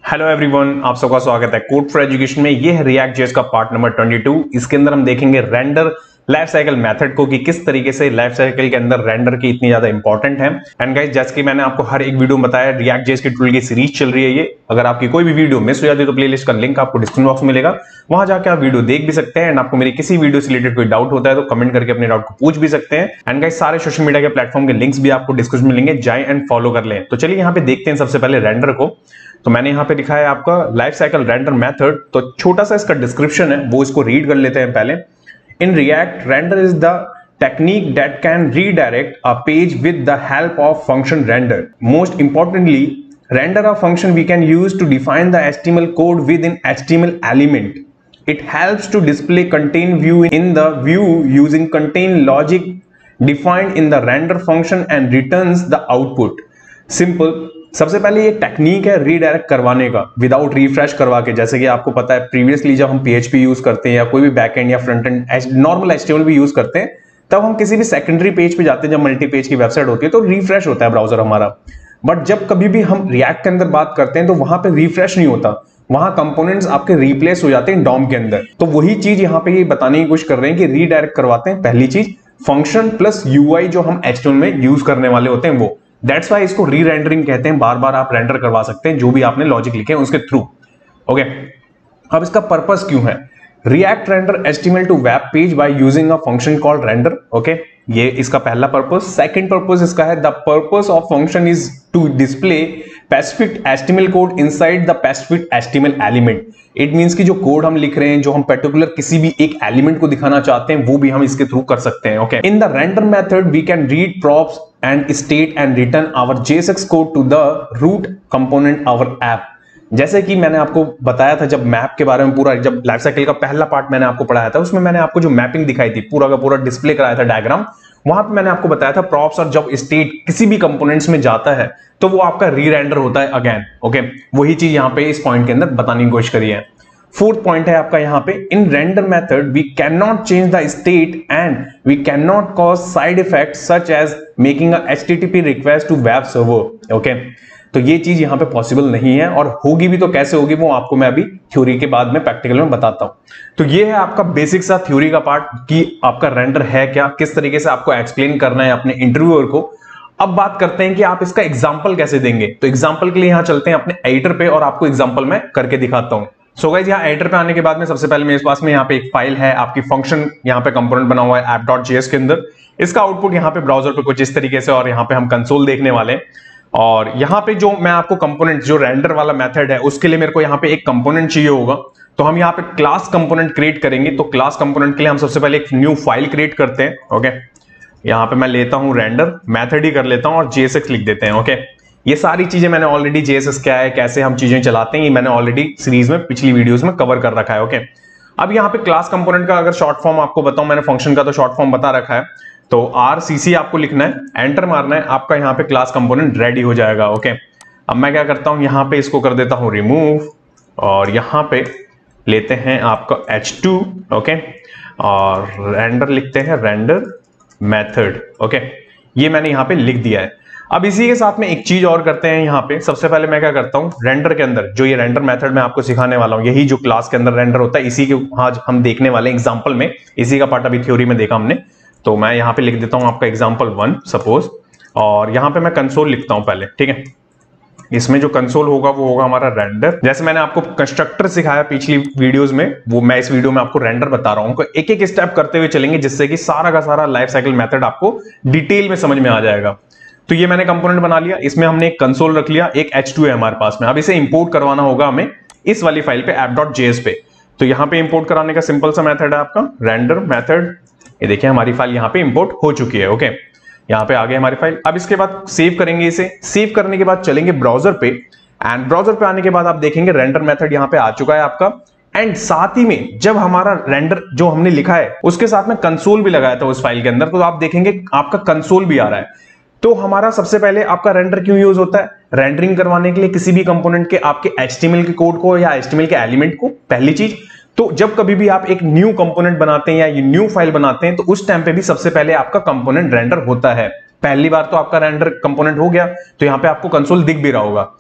Hello everyone, आप सबका स्वागत है कोड फॉर एजुकेशन में। ये है रिएक्ट जेएस का पार्ट नंबर 22। इसके अंदर हम देखेंगे रेंडर लाइफ साइकिल मेथड को कि किस तरीके से लाइफ साइकिल के अंदर रेंडर की इतनी ज्यादा इंपॉर्टेंट है। एंड गाइस, जैसे कि मैंने आपको हर एक वीडियो में बताया, रिएक्ट जेएस की टूल की सीरीज चल रही है ये। अगर आपकी कोई भी वीडियो मिस हो जाती है तो प्लेलिस्ट का लिंक आपको डिस्क्रिप्शन बॉक्स में मिलेगा, वहां जाकर आप वीडियो देख भी सकते हैं। एंड आपको मेरी किसी वीडियो से रिलेटेड कोई डाउट होता है तो कमेंट करके अपने डाउट को पूछ भी सकते हैं। एंड गाइस, सारे सोशल मीडिया के प्लेटफॉर्म के लिंक्स भी आपको डिस्क्रिप्शन में मिलेंगे, जाए एंड फॉलो कर लें। तो चलिए यहाँ पे देखते हैं सबसे पहले रेंडर को। तो मैंने यहाँ पे लिखा है आपका लाइफ साइकिल रेंडर मेथड, तो छोटा सा इसका डिस्क्रिप्शन है वो इसको रीड कर लेते हैं पहले। In React, render is the technique that can redirect a page with the help of function render. Most importantly, render a function we can use to define the HTML code within HTML element. It helps to display contain view in the view using contain logic defined in the render function and returns the output. Simple. सबसे पहले ये technique है redirect करवाने का without refresh करवा के। जैसे कि आपको पता है प्रीवियसली जब हम PHP यूज करते हैं या कोई भी बैकएंड या फ्रंट एंड नॉर्मल HTML भी यूज करते हैं, तब हम किसी भी सेकेंडरी पेज पे जाते हैं, जब मल्टी पेज की वेबसाइट होती है तो रिफ्रेश होता है ब्राउजर हमारा। बट जब कभी भी हम रिएक्ट के अंदर बात करते हैं तो वहां पे रिफ्रेश नहीं होता, वहां कंपोनेंट्स आपके रिप्लेस हो जाते हैं डॉम के अंदर। तो वही चीज यहाँ पे ये बताने की कोशिश कर रहे हैं कि रीडायरेक्ट करवाते हैं। पहली चीज फंक्शन प्लस UI जो हम HTML में यूज करने वाले होते हैं वो, दैट्स वाई इसको री रेंडरिंग कहते हैं। बार बार आप रेंडर करवा सकते हैं जो भी आपने लॉजिक लिखे हैं उसके थ्रू। ओके, अब इसका पर्पस क्यों है? React render HTML to web page by using a function called render. Okay, ये इसका पहला पर्पस। सेकंड पर्पस इसका है the purpose of function is to display specific HTML code inside the specific HTML element. It means कि जो code हम लिख रहे हैं, जो हम पर्टिकुलर किसी भी एक एलिमेंट को दिखाना चाहते हैं, वो भी हम इसके थ्रू कर सकते हैं। Okay, in the render method we can read props and state and return our JSX code to the root component our app. जैसे कि मैंने आपको बताया था जब मैप के बारे में पूरा, जब लाइफ साइकिल का पहला पार्ट मैंने आपको पढ़ाया था, उसमें मैंने आपको जो मैपिंग दिखाई थी, पूरा का पूरा डिस्प्ले कराया था डायग्राम। वहां पे मैंने आपको बताया था प्रॉप्स और जब स्टेट किसी भी कंपोनेंट्स में जाता है तो वो आपका री रेंडर होता है अगेन। ओके, वही चीज यहाँ पे इस पॉइंट के अंदर बताने की कोशिश करी है। फोर्थ पॉइंट है आपका यहाँ पे, in render method we can not change the state and we can not cause side effect such as making a HTTP request to web server. Okay, तो ये चीज यहाँ पे पॉसिबल नहीं है, और होगी भी तो कैसे होगी वो आपको मैं अभी थ्योरी के बाद में प्रैक्टिकल में बताता हूँ। तो ये है आपका बेसिक सा थ्योरी का पार्ट कि आपका रेंडर है क्या, किस तरीके से आपको एक्सप्लेन करना है अपने इंटरव्यूअर को। अब बात करते हैं कि आप इसका एग्जाम्पल कैसे देंगे। तो एग्जाम्पल के लिए यहाँ चलते हैं अपने एडिटर पे और आपको एग्जाम्पल में करके दिखाता हूँ। सो गाइस, यहाँ एडिटर पे आने के बाद में सबसे पहले मेरे पास में यहाँ पे एक फाइल है, आपकी फंक्शन यहाँ पे कंपोनेंट बना हुआ है app.js के अंदर। इसका आउटपुट यहाँ पे ब्राउजर पे कुछ इस तरीके से, और यहाँ पे हम कंसोल देखने वाले हैं। और यहाँ पे जो मैं आपको कंपोनेंट, जो रेंडर वाला मेथड है, उसके लिए मेरे को यहाँ पे एक कंपोनेंट चाहिए होगा। तो हम यहाँ पे क्लास कंपोनेंट क्रिएट करेंगे। तो क्लास कंपोनेंट के लिए हम सबसे पहले एक न्यू फाइल क्रिएट करते हैं। ओके, यहाँ पे मैं लेता हूँ रेंडर मेथड ही कर लेता हूँ और JSX लिख देते हैं। ओके, ये सारी चीजें मैंने ऑलरेडी JSX क्या है, कैसे हम चीजें चलाते हैं, ये मैंने ऑलरेडी सीरीज में पिछली वीडियोस में कवर कर रखा है। ओके, अब यहाँ पे क्लास कंपोनेंट का अगर शॉर्ट फॉर्म आपको बताऊं, मैंने फंक्शन का तो शॉर्ट फॉर्म बता रखा है, तो RCC आपको लिखना है, एंटर मारना है, आपका यहाँ पे क्लास कंपोनेंट रेडी हो जाएगा। ओके, अब मैं क्या करता हूं, यहाँ पे इसको कर देता हूं रिमूव, और यहाँ पे लेते हैं आपका H2। ओके, और रेंडर लिखते हैं रेंडर मेथड। ओके, ये मैंने यहाँ पे लिख दिया है। अब इसी के साथ में एक चीज और करते हैं। यहाँ पे सबसे पहले मैं क्या करता हूँ, रेंडर के अंदर जो ये रेंडर मेथड मैं आपको सिखाने वाला हूँ, यही जो क्लास के अंदर रेंडर होता है, इसी के आज हम देखने वाले एग्जाम्पल में, इसी का पार्ट अभी थ्योरी में देखा हमने। तो मैं यहाँ पे लिख देता हूँ आपका example1 सपोज, और यहाँ पे मैं कंसोल लिखता हूँ पहले। ठीक है, इसमें जो कंसोल होगा वो होगा हमारा रेंडर। जैसे मैंने आपको कंस्ट्रक्टर सिखाया पिछली वीडियोस में, वो मैं इस वीडियो में आपको रेंडर बता रहा हूँ। एक एक स्टेप करते हुए चलेंगे जिससे कि सारा का सारा लाइफ साइकिल मेथड आपको डिटेल में समझ में आ जाएगा। तो ये मैंने कंपोनेंट बना लिया, इसमें हमने एक कंसोल रख लिया, एक H2 है हमारे पास में। अब इसे इंपोर्ट करवाना होगा हमें इस वाली फाइल पे app.js पे। तो यहाँ पे इंपोर्ट कराने का सिंपल सा मेथड है आपका रेंडर मेथड। ये देखिए हमारी फाइल यहाँ पे इंपोर्ट हो चुकी है। ओके, यहाँ पे आ गई हमारी फाइल। अब इसके बाद सेव करेंगे इसे। सेव करने के बाद चलेंगे ब्राउजर पे, एंड ब्राउजर पे आने के बाद आप देखेंगे रेंडर मेथड यहाँ पे आ चुका है आपका। एंड साथ ही में जब हमारा रेंडर जो हमने लिखा है उसके साथ में कंसोल भी लगाया था उस फाइल के अंदर, तो आप देखेंगे आपका कंसोल भी आ रहा है। तो हमारा सबसे पहले आपका रेंडर क्यों यूज होता है? रेंडरिंग करवाने के लिए किसी भी कंपोनेंट के, आपके HTML के कोड को या HTML के एलिमेंट को, पहली चीज। तो जब कभी भी आप एक न्यू कंपोनेंट बनाते हैं या ये न्यू फाइल बनाते हैं, तो उस टाइम पे भी सबसे पहले आपका कंपोनेंट रेंडर होता है। पहली बार तो आपका रेंडर कंपोनेंट हो गया, तो यहाँ पे आपको कंसोल दिख भी रहा होगा।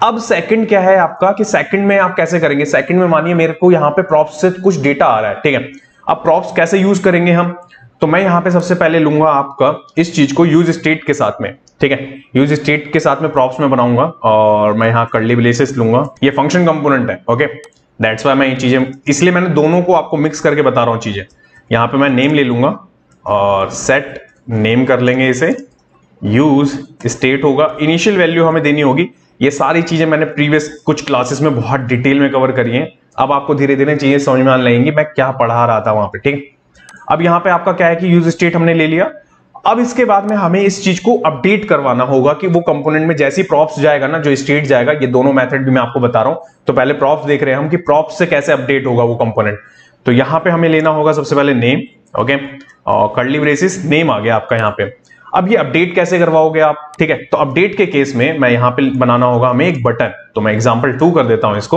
अब सेकंड क्या है आपका कि सेकंड में आप कैसे करेंगे, सेकंड में मानिए मेरे को यहाँ पे प्रॉप्स से कुछ डेटा आ रहा है, ठीक है। अब प्रॉप्स कैसे यूज करेंगे हम, तो मैं यहाँ पे सबसे पहले लूंगा आपका इस चीज को यूज स्टेट के साथ में, ठीक है। यूज स्टेट के साथ में प्रॉप्स में बनाऊंगा और मैं यहाँ कर्ली ब्रेसेस लूंगा, ये फंक्शन कंपोनेंट है, ओके। दैट्स व्हाई मैं ये चीजें, इसलिए मैंने दोनों को आपको मिक्स करके बता रहा हूँ चीजें। यहाँ पे मैं नेम ले लूंगा और सेट नेम कर लेंगे इसे, यूज स्टेट होगा, इनिशियल वैल्यू हमें देनी होगी। ये सारी चीजें मैंने प्रीवियस कुछ क्लासेस में बहुत डिटेल में कवर करी हैं, अब आपको धीरे धीरे चीजें समझ में आने लगेंगी मैं क्या पढ़ा रहा था वहां पे, ठीक है। अब यहाँ पे आपका क्या है कि यूज स्टेट हमने ले लिया। अब इसके बाद में हमें इस चीज को अपडेट करवाना होगा कि वो कंपोनेंट में जैसी प्रॉप्स जाएगा ना, जो स्टेट जाएगा, ये दोनों मेथड भी मैं आपको बता रहा हूं। तो पहले प्रॉप्स देख रहे हैं हम कि प्रॉप्स से कैसे अपडेट होगा वो कंपोनेंट। तो यहाँ पे हमें लेना होगा सबसे पहले नेम, ओके, और कर्ली ब्रेसेस, नेम आ गया आपका यहाँ पे। अब ये अपडेट कैसे करवाओगे आप, ठीक है। तो अपडेट के केस में मैं यहाँ पे बनाना होगा हमें एक बटन, तो मैं एग्जाम्पल 2 कर देता हूं इसको,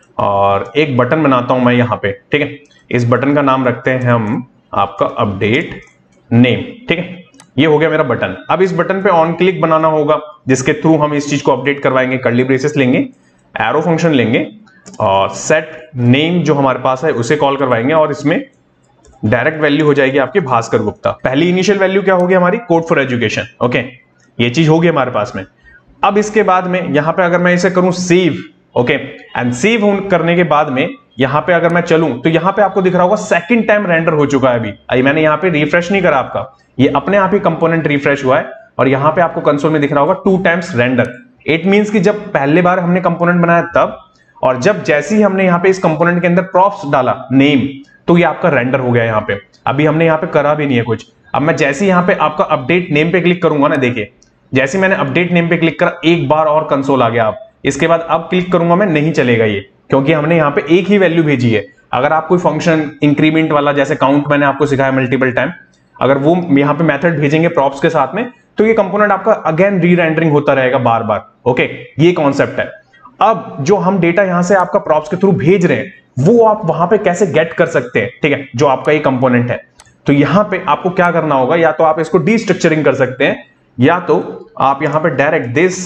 और एक बटन बनाता हूं मैं यहाँ पे, ठीक है। इस बटन का नाम रखते हैं हम आपका अपडेट नेम, ठीक है। ये हो गया मेरा बटन। अब इस बटन पे ऑन क्लिक बनाना होगा जिसके थ्रू हम इस चीज को अपडेट करवाएंगे। कर्ली ब्रेसेस लेंगे, एरो फंक्शन लेंगे और सेट नेम जो हमारे पास है उसे कॉल करवाएंगे और इसमें डायरेक्ट वैल्यू हो जाएगी आपकी भास्कर गुप्ता। पहली इनिशियल वैल्यू क्या होगी हमारी, कोड फॉर एजुकेशन, ओके। ये चीज होगी हमारे पास में। अब इसके बाद में यहां पे अगर मैं इसे करूं सेव, ओके, एंड सेव करने के बाद में यहां पे अगर मैं चलूं तो यहां पे आपको दिख रहा होगा सेकंड टाइम रेंडर हो चुका है। अभी मैंने यहां पे रिफ्रेश नहीं करा आपका, ये अपने आप ही कंपोनेंट रिफ्रेश हुआ है और यहां पे आपको कंसोल में दिख रहा होगा 2 टाइम्स रेंडर। इट मींस कि जब पहले बार हमने कंपोनेंट बनाया तब, और जब जैसे ही हमने यहाँ पे इस कंपोनेंट के अंदर प्रॉप्स डाला नेम, तो ये आपका रेंडर हो गया यहाँ पे। अभी हमने यहाँ पे करा भी नहीं है कुछ। अब मैं जैसे ही यहाँ पे आपका अपडेट नेम पे क्लिक करूंगा ना, देखिए जैसे मैंने अपडेट नेम पे क्लिक करा एक बार और कंसोल आ गया। आप इसके बाद अब क्लिक करूंगा मैं, नहीं चलेगा ये, क्योंकि हमने यहाँ पे एक ही वैल्यू भेजी है। अगर आप कोई फंक्शन इंक्रीमेंट वाला जैसे काउंट मैंने आपको सिखाया मल्टीपल टाइम, अगर वो यहाँ पे मेथड भेजेंगे प्रॉप्स के साथ में, तो ये कंपोनेंट आपका अगेन री रेंडरिंग होता रहेगा बार बार, ओके। ये कॉन्सेप्ट है। अब जो हम डेटा यहां से आपका प्रॉप्स के थ्रू भेज रहे हैं वो आप वहां पे कैसे गेट कर सकते हैं, ठीक है, जो आपका ये कंपोनेंट है। तो यहां पे आपको क्या करना होगा, या तो आप इसको डीस्ट्रक्चरिंग कर सकते हैं, या तो आप यहां पे डायरेक्ट दिस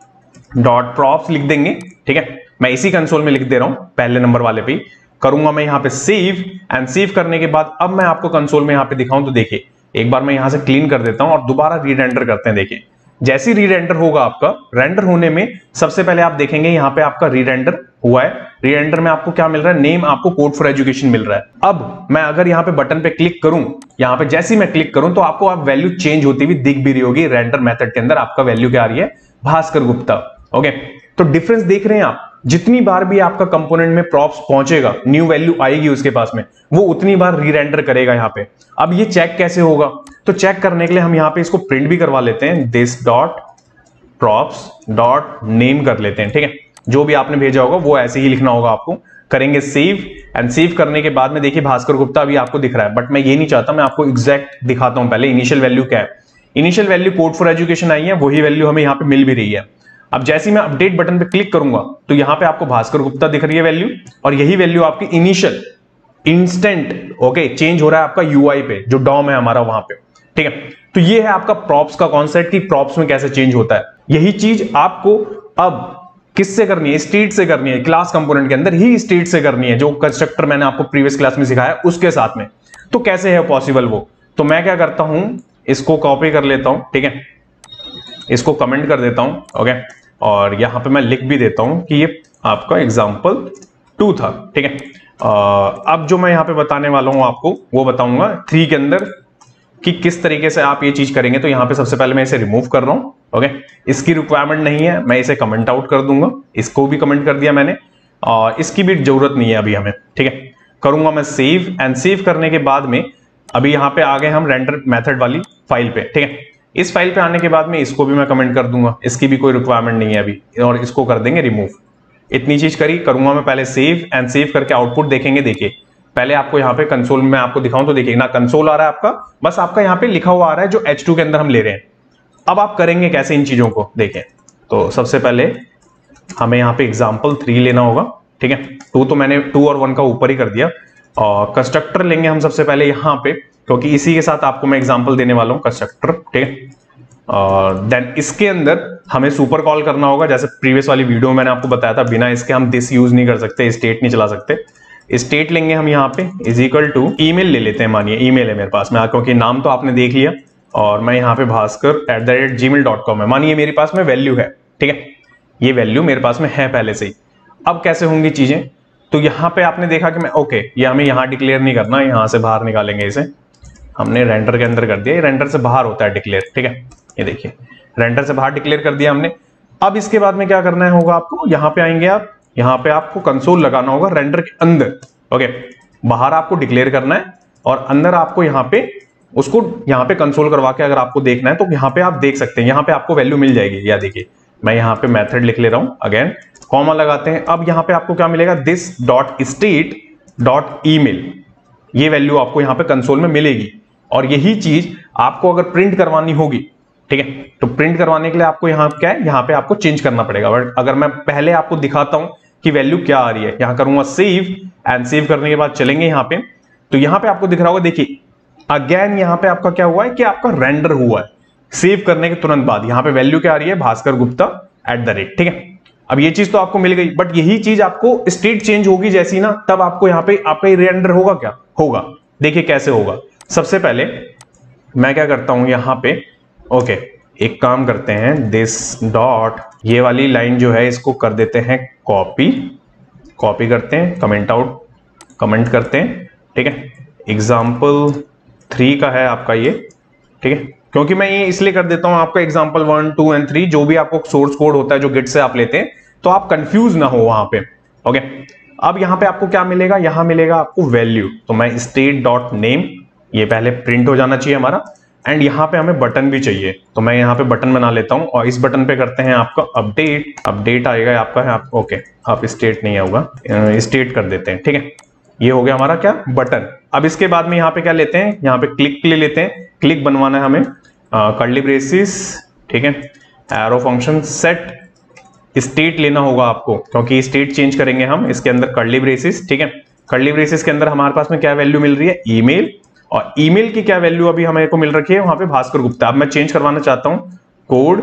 डॉट प्रॉप्स लिख देंगे, ठीक है। मैं इसी कंसोल में लिख दे रहा हूं, पहले नंबर वाले पे करूंगा मैं यहां पे सेव, एंड सेव करने के बाद अब मैं आपको कंसोल में यहां पे दिखाऊं तो देखिए एक बार मैं यहां से क्लीन कर देता हूं और दोबारा रीरेंडर करते हैं। देखिए जैसे ही रीरेंडर होगा आपका, रेंडर होने में सबसे पहले आप देखेंगे यहां पे आपका रीरेंडर हुआ है। रीरेंडर में आपको क्या मिल रहा है, नेम, आपको कोड फॉर एजुकेशन मिल रहा है। अब मैं अगर यहां पे बटन पे क्लिक करूं, यहां पे जैसे ही मैं क्लिक करूं तो आपको आप वैल्यू चेंज होती हुई दिख भी रही होगी। रेंडर मेथड के अंदर आपका वैल्यू क्या आ रही है, भास्कर गुप्ता, ओके। तो डिफरेंस देख रहे हैं आप, जितनी बार भी आपका कंपोनेंट में प्रॉप्स पहुंचेगा, न्यू वैल्यू आएगी उसके पास में, वो उतनी बार रीरेंडर करेगा यहाँ पे। अब ये चेक कैसे होगा, तो चेक करने के लिए हम यहाँ पे इसको प्रिंट भी करवा लेते हैं, this dot props dot name कर लेते हैं, ठीक है। जो भी आपने भेजा होगा वो ऐसे ही लिखना होगा आपको। करेंगे सेव, एंड सेव करने के बाद में देखिए भास्कर गुप्ता अभी आपको दिख रहा है, बट मैं ये नहीं चाहता, मैं आपको एग्जैक्ट दिखाता हूं पहले इनिशियल वैल्यू क्या है। Initial value code for education आई है, वही वैल्यू हमें यहाँ पे मिल भी रही है। अब जैसे ही मैं अपडेट बटन पे क्लिक करूंगा तो यहां पे आपको भास्कर गुप्ता दिख रही है वैल्यू, और यही वैल्यू आपकी इनिशियल इंस्टेंट, ओके, चेंज हो रहा है आपका यूआई पे, जो डॉम है हमारा वहां पे, ठीक है। तो ये है आपका प्रॉप्स का कॉन्सेप्ट कि प्रॉप्स में कैसे चेंज होता है। यही चीज आपको अब किससे करनी है, स्टेट से करनी है, क्लास कंपोनेंट के अंदर ही स्टेट से करनी है, जो कंस्ट्रक्टर मैंने आपको प्रीवियस क्लास में सिखाया उसके साथ में। तो कैसे है पॉसिबल वो, तो मैं क्या करता हूं, इसको कॉपी कर लेता हूं, ठीक है, इसको कमेंट कर देता हूं, ओके, और यहां पे मैं लिख भी देता हूं कि ये आपका एग्जाम्पल 2 था, ठीक है। अब जो मैं यहां पे बताने वाला हूं आपको वो बताऊंगा 3 के अंदर कि किस तरीके से आप ये चीज करेंगे। तो यहां पे सबसे पहले मैं इसे रिमूव कर रहा हूं, ओके, इसकी रिक्वायरमेंट नहीं है, मैं इसे कमेंट आउट कर दूंगा, इसको भी कमेंट कर दिया मैंने, और इसकी भी जरूरत नहीं है अभी हमें, ठीक है। करूंगा मैं सेव, एंड सेव करने के बाद में अभी यहां पे आ गए हम रेंडर मेथड वाली फाइल पे, ठीक है। इस फाइल पे आने के बाद में इसको भी मैं कमेंट कर दूंगा, इसकी भी कोई रिक्वायरमेंट नहीं है अभी, और इसको कर देंगे रिमूव। इतनी चीज करूंगा मैं पहले सेव, एंड सेव करके आउटपुट देखेंगे। देखिए पहले आपको यहाँ पे कंसोल में आपको दिखाऊं तो देखिए ना, कंसोल आ रहा है आपका, बस आपका यहाँ पे लिखा हुआ आ रहा है जो H2 के अंदर हम ले रहे हैं। अब आप करेंगे कैसे इन चीजों को, देखें। तो सबसे पहले हमें यहाँ पे एग्जाम्पल 3 लेना होगा, ठीक है। 2 तो मैंने 2 और 1 का ऊपर ही कर दिया, और कंस्ट्रक्टर लेंगे हम सबसे पहले यहाँ पे, क्योंकि इसी के साथ आपको मैं एग्जाम्पल देने वाला हूँ कंस्ट्रक्टर, ठीक है। और देन इसके अंदर हमें सुपर कॉल करना होगा, जैसे प्रीवियस वाली वीडियो में मैंने आपको बताया था, बिना इसके हम दिस यूज नहीं कर सकते, स्टेट नहीं चला सकते। स्टेट लेंगे हम यहाँ पे इज इक्वल टू ईमेल ले लेते हैं, मानिए ईमेल है मेरे पास में, क्योंकि नाम तो आपने देख लिया, और मैं यहाँ पे भास्कर@gmail.com है, मानिए मेरे पास में वैल्यू है, ठीक है, ये वैल्यू मेरे पास में है पहले से ही। अब कैसे होंगी चीजें, तो यहाँ पे आपने देखा कि मैं ओके, ये हमें यहाँ डिक्लेयर नहीं करना, यहाँ से बाहर निकालेंगे इसे, हमने रेंडर के अंदर कर दिया, ये रेंडर से बाहर होता है डिक्लेयर, ठीक है, ये देखिए रेंडर से बाहर डिक्लेयर कर दिया हमने। अब इसके बाद में क्या करना है होगा आपको, यहाँ पे आएंगे आप, यहाँ पे आपको कंसोल लगाना होगा रेंडर के अंदर, ओके, बाहर आपको डिक्लेयर करना है और अंदर आपको यहाँ पे उसको यहाँ पे कंसोल करवा के अगर आपको देखना है तो यहाँ पे आप देख सकते हैं, यहाँ पे आपको वैल्यू मिल जाएगी। या देखिए मैं यहाँ पे मेथड लिख ले रहा हूं, अगेन कॉमा लगाते हैं, अब यहाँ पे आपको क्या मिलेगा, this.state.email, ये वैल्यू आपको यहाँ पे कंसोल में मिलेगी। और यही चीज आपको अगर प्रिंट करवानी होगी, ठीक है, तो प्रिंट करवाने के लिए आपको यहाँ क्या है, यहाँ पे आपको चेंज करना पड़ेगा। बट अगर मैं पहले आपको दिखाता हूं कि वैल्यू क्या आ रही है, यहाँ करूंगा सेव, एंड सेव करने के बाद चलेंगे यहाँ पे, तो यहाँ पे आपको दिख रहा होगा, देखिए अगेन यहाँ पे आपका क्या हुआ है कि आपका रेंडर हुआ है सेव करने के तुरंत बाद, यहाँ पे वैल्यू क्या आ रही है, भास्कर गुप्ता @, ठीक है। अब ये चीज तो आपको मिल गई, बट यही चीज आपको स्टेट चेंज होगी जैसी ना, तब आपको यहाँ पे आपका ये रेंडर होगा, क्या होगा, देखिए कैसे होगा। सबसे पहले मैं क्या करता हूं यहाँ पे, ओके, एक काम करते हैं, दिस डॉट, ये वाली लाइन जो है इसको कर देते हैं कॉपी करते हैं, कमेंट करते हैं, ठीक है, example3 का है आपका ये, ठीक है, क्योंकि मैं ये इसलिए कर देता हूं आपका example1, 2 and 3, जो भी आपको सोर्स कोड होता है जो गिट से आप लेते हैं, तो आप कंफ्यूज ना हो वहां पे, ओके। अब यहाँ पे आपको क्या मिलेगा, यहाँ मिलेगा आपको वैल्यू, तो मैं state.name, ये पहले प्रिंट हो जाना चाहिए हमारा, एंड यहाँ पे हमें बटन भी चाहिए, तो मैं यहाँ पे बटन बना लेता हूँ, और इस बटन पे करते हैं आपका अपडेट आएगा आपका है, आप ओके, आप स्टेट नहीं आऊगा, स्टेट कर देते हैं, ठीक है, ये हो गया हमारा क्या, बटन। अब इसके बाद में यहाँ पे क्या लेते हैं, यहाँ पे क्लिक ले लेते हैं, क्लिक बनवाना है हमें, कर्ली ब्रेसिस, ठीक है, एरो फंक्शन, सेट स्टेट लेना होगा आपको, क्योंकि स्टेट चेंज करेंगे हम इसके अंदर, कर्ली ब्रेसिस, ठीक है, कर्ली ब्रेसिस के अंदर हमारे पास में क्या वैल्यू मिल रही है, ईमेल, और ईमेल की क्या वैल्यू अभी हमें को मिल रखी है वहां पे, भास्कर गुप्ता। अब मैं चेंज करवाना चाहता हूं, कोड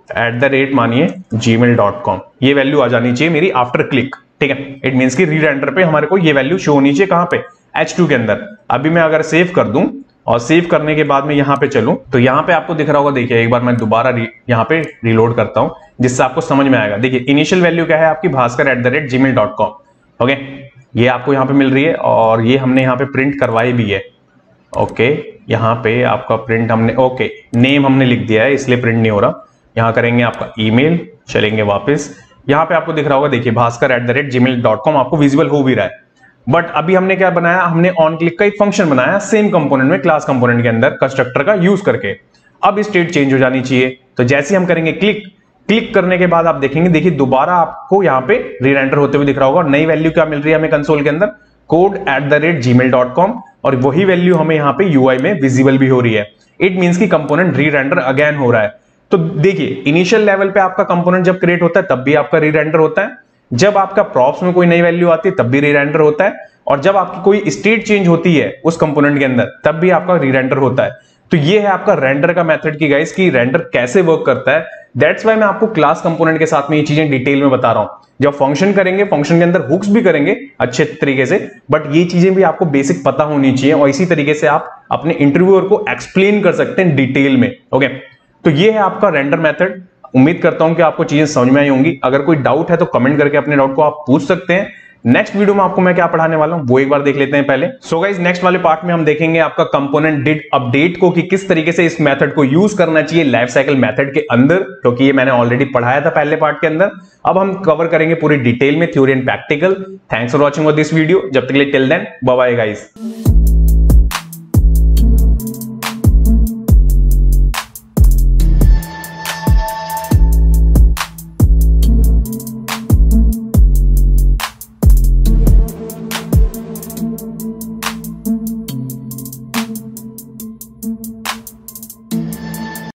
@ मानिए gmail.com, ये वैल्यू आ जानी चाहिए मेरी आफ्टर क्लिक, ठीक है, इट मींस कि री रेंडर पे हमारे को ये वैल्यू शो होनी चाहिए, कहां पे, H2 के अंदर। अभी मैं अगर सेव कर दूं और सेव करने के बाद में यहाँ पे चलूं, तो यहाँ पे आपको दिख रहा होगा, देखिए एक बार मैं दोबारा यहाँ पे रिलोड करता हूं, जिससे आपको समझ में आएगा। देखिए इनिशियल वैल्यू क्या है आपकी, भास्कर@gmail.com, ओके, ये आपको यहाँ पे मिल रही है, और ये हमने यहाँ पे प्रिंट करवाई भी है, ओके, यहाँ पे आपका प्रिंट हमने, ओके, नेम हमने लिख दिया है इसलिए प्रिंट नहीं हो रहा। यहाँ करेंगे आपका ईमेल, चलेंगे वापस, यहाँ पे आपको दिख रहा होगा, देखिए भास्कर@gmail.com आपको विजिबल हो भी रहा है। बट अभी हमने क्या बनाया, हमने ऑन क्लिक का एक फंक्शन बनाया सेम कंपोनेंट में, क्लास कंपोनेंट के अंदर कंस्ट्रक्टर का यूज करके। अब स्टेट चेंज हो जानी चाहिए, तो जैसे हम करेंगे क्लिक करने के बाद आप देखेंगे, देखिए दोबारा आपको यहाँ पे री रेंडर होते हुए दिख रहा होगा, और नई वैल्यू क्या मिल रही है हमें कंसोल के अंदर, कोड @gmail.com, और वही वैल्यू हमें यहाँ पे यूआई में विजिबल भी हो रही है। इट मींस की कंपोनेंट री रेंडर अगेन हो रहा है। तो देखिए इनिशियल लेवल पे आपका कंपोनेंट जब क्रिएट होता है तब भी आपका री रेंडर होता है, जब आपका प्रॉप्स में कोई नई वैल्यू आती है तब भी री रेंडर होता है, और जब आपकी कोई स्टेट चेंज होती है उस कंपोनेंट के अंदर तब भी आपका री रेंडर होता है। तो ये है आपका रेंडर का मेथड की गाइस, कि रेंडर कैसे वर्क करता है। दैट्स वाई मैं आपको क्लास कंपोनेंट के साथ में ये चीजें डिटेल में बता रहा हूं। जब फंक्शन करेंगे, फंक्शन के अंदर हुक्स भी करेंगे अच्छे तरीके से, बट ये चीजें भी आपको बेसिक पता होनी चाहिए, और इसी तरीके से आप अपने इंटरव्यूअर को एक्सप्लेन कर सकते हैं डिटेल में, ओके। तो ये है आपका रेंडर मेथड। उम्मीद करता हूं कि आपको चीजें समझ में आई होंगी। अगर कोई डाउट है तो कमेंट करके अपने डाउट को आप पूछ सकते हैं। नेक्स्ट वीडियो में आपको मैं क्या पढ़ाने वाला हूं वो एक बार देख लेते हैं पहले। सो गाइस, नेक्स्ट वाले पार्ट में हम देखेंगे आपका कंपोनेंट डिड अपडेट को, कि किस तरीके से इस मेथड को यूज करना चाहिए लाइफ साइकिल मेथड के अंदर, क्योंकि ये मैंने ऑलरेडी पढ़ाया था पहले पार्ट के अंदर। अब हम कवर करेंगे पूरी डिटेल में, theory and practical. Thanks for watching this video. जब तक के लिए till then bye bye guys.